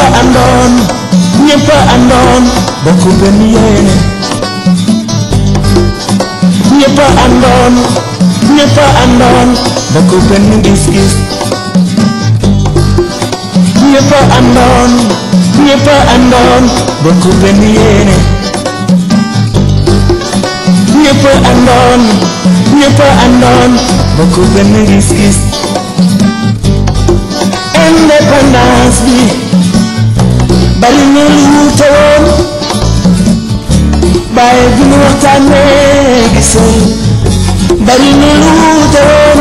ñëpp àndoon bokk benn yéene ñëpp àndoon bokk benn gis-gis ñëpp àndoon bokk benn yéene ñëpp àndoon bokk benn gis-gis indépendance bi bari na lu wuute woon bàyyi bi nu waxtaanee gisal bari na lu wuute woon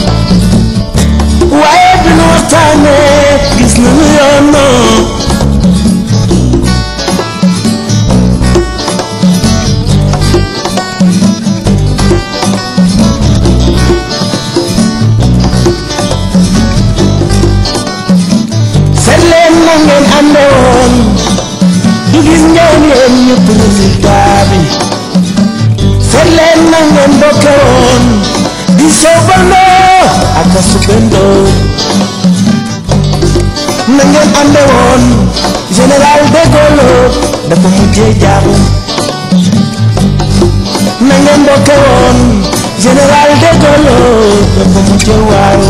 waaye bi nu waxtaanee gis na lu yoon ngeen àndoon di gis ngeen yéen ñëpp résultat bi seet leen na ngeen bokke woon di soobandoo ak a sukkandoo na ngeen àndoon général de Gaulle dafa mujjee jaaru na ngeen bokke woon général de Gaulle dafa mujjee waaru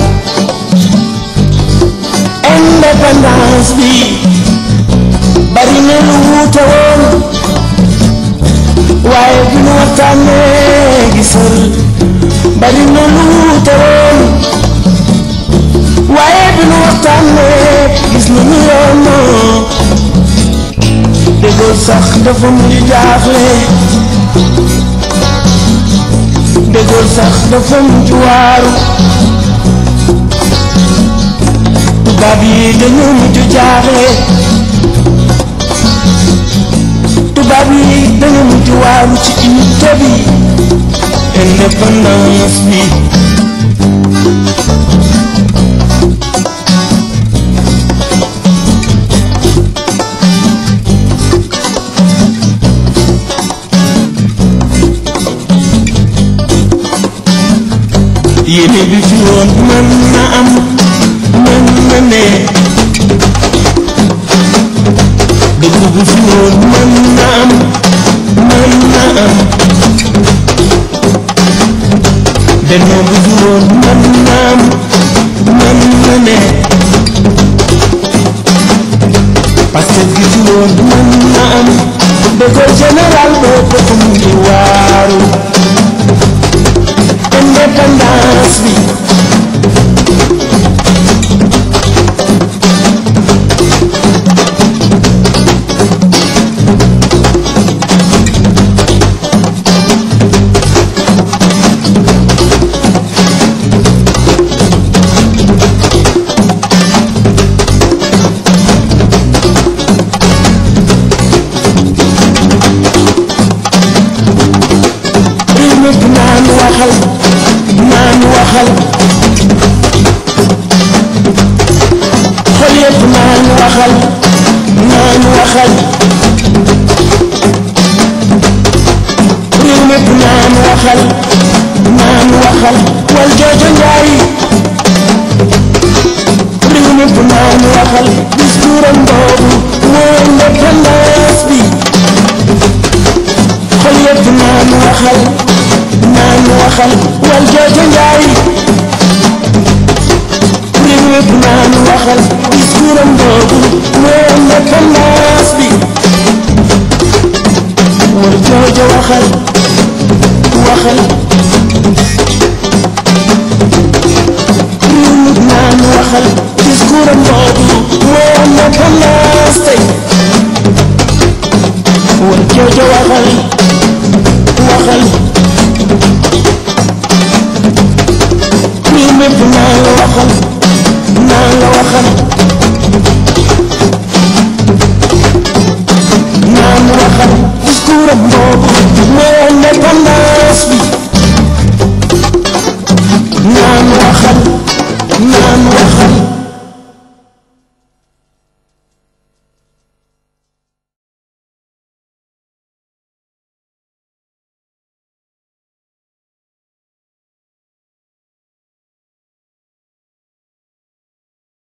indépendance bi bari na lu wuute woon waaye bi nu waxtaanee gisal bari na lu wuute woon waaye bi nu waxtaanee gis na nu yoon déggoo sax dafa mujj jaaxle déggoo sax dafa mujj waaru tubaab yi dañoo mujj jaaxle tubaab yi dañoo mujj waaru ci unité bi indépendance bi yéene bi fi woon mën na am mën na ne dëgg bu fi woon mën na am bennoo bu fi woon mën na ne Pastef gi fi woon mën na am dëgg général boobu ko mu ngi waaru indépendance bi naan waxal xol yëpp naan waxal réew mépp naan waxal wal joojo njaay réew mépp naan waxal discours am boobu mooy indépendance bi xol yëpp naan waxal wal joojo njaay réew mépp naan waxal discours am boobu mooy indépendance bi wal joojo waxal réew mépp naan waxal discours am boobu mooy indépendance tey wal joojo waxal mépp naa la waxal discours am boobu mooy indépendance bi naan waxal